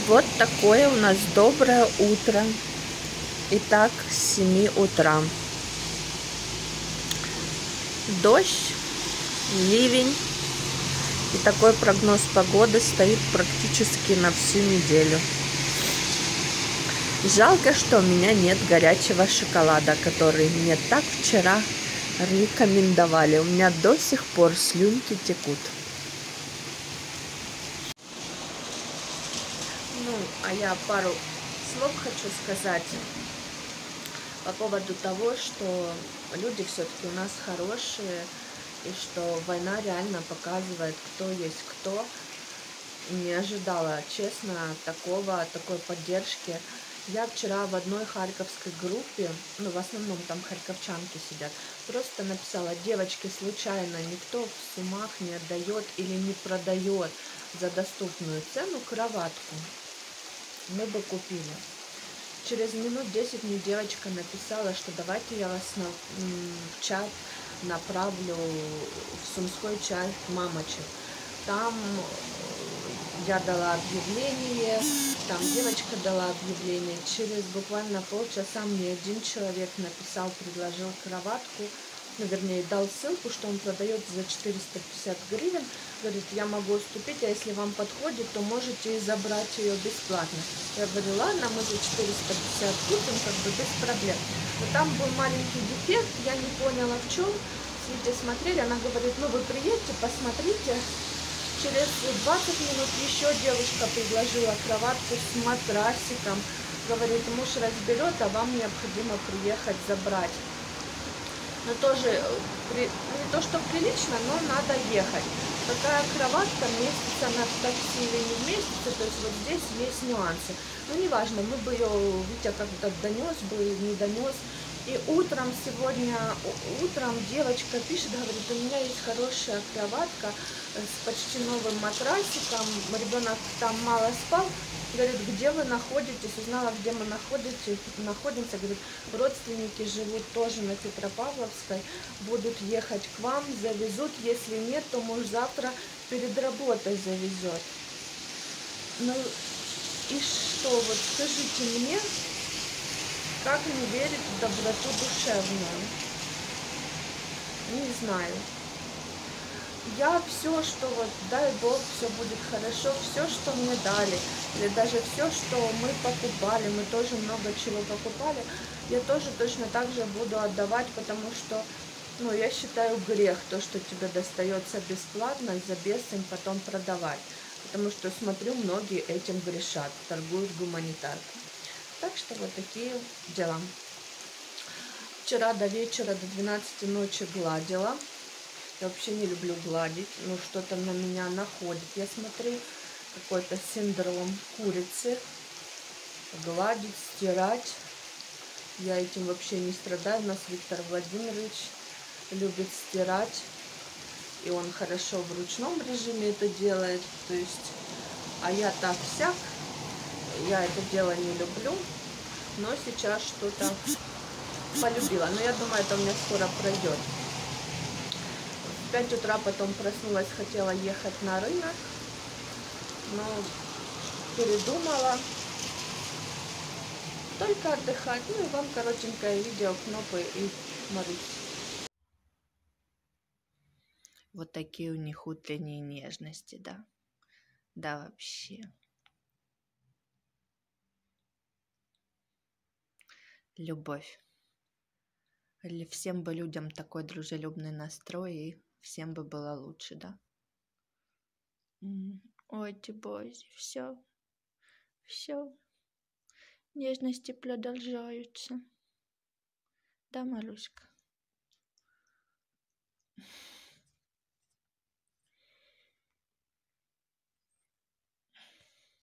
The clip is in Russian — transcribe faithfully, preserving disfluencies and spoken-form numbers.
Вот такое у нас доброе утро. Итак, с семи утра. Дождь, ливень. И такой прогноз погоды стоит практически на всю неделю. Жалко, что у меня нет горячего шоколада, который мне так вчера рекомендовали. У меня до сих пор слюнки текут. Ну, а я пару слов хочу сказать по поводу того, что люди все-таки у нас хорошие, и что война реально показывает, кто есть кто. Не ожидала, честно, такого, такой поддержки. Я вчера в одной харьковской группе, ну, в основном там харьковчанки сидят, просто написала: девочки, случайно никто в Сумах не отдает или не продает за доступную цену кроватку? Мы бы купили. Через минут десять мне девочка написала, что давайте я вас на, в чат направлю, в сумской чат мамочек. Там я дала объявление, там девочка дала объявление. Через буквально полчаса мне один человек написал, предложил кроватку, ну, вернее, дал ссылку, что он продает за четыреста пятьдесят гривен. Говорит, я могу уступить, а если вам подходит, то можете и забрать ее бесплатно. Я говорю, ладно, мы за четыреста пятьдесят купим, как бы без проблем. Но там был маленький дефект, я не поняла в чем. Свете смотрели, она говорит, ну вы приедьте, посмотрите. Через двадцать минут еще девушка предложила кроватку с матрасиком. Говорит, муж разберет, а вам необходимо приехать забрать. Но тоже не то, что прилично, но надо ехать. Такая кроватка вместится на такси или не вместится, то есть вот здесь есть нюансы. Но неважно, мы бы ее, Витя как-то донес бы, не донес. И утром сегодня, утром девочка пишет, говорит, у меня есть хорошая кроватка с почти новым матрасиком, ребенок там мало спал. Говорит, где вы находитесь? Узнала, где мы находитесь, находимся. Говорит, родственники живут тоже на Петропавловской, будут ехать к вам, завезут. Если нет, то муж завтра перед работой завезет. Ну и что? Вот скажите мне, как не верить в доброту душевную? Не знаю. Я все, что вот, дай Бог, все будет хорошо, все, что мне дали, или даже все, что мы покупали, мы тоже много чего покупали, я тоже точно так же буду отдавать, потому что, ну, я считаю грех то, что тебе достается бесплатно, за бесцень потом продавать, потому что, смотрю, многие этим грешат, торгуют гуманитаркой. Так что вот такие дела. Вчера до вечера, до двенадцати ночи гладила. Я вообще не люблю гладить, но что-то на меня находит. Я смотрю, какой-то синдром курицы. Гладить, стирать. Я этим вообще не страдаю. У нас Виктор Владимирович любит стирать. И он хорошо в ручном режиме это делает. То есть, а я так всяк. Я это дело не люблю. Но сейчас что-то полюбила. Но я думаю, это у меня скоро пройдет. В пять утра потом проснулась, хотела ехать на рынок, но передумала. Только отдыхать. Ну и вам коротенькое видео, Кнопы и Марусь. Вот такие у них утренние нежности, да? Да, вообще. Любовь. Всем бы людям такой дружелюбный настрой, и всем бы было лучше, да? Ой, Тибози, все, все. Нежности продолжаются. Да, Маруська?